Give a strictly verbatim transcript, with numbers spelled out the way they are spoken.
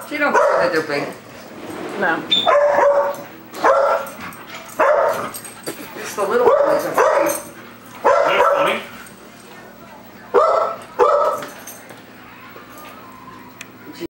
She don't care that they're big. No. It's the little one that's afraid. They're funny.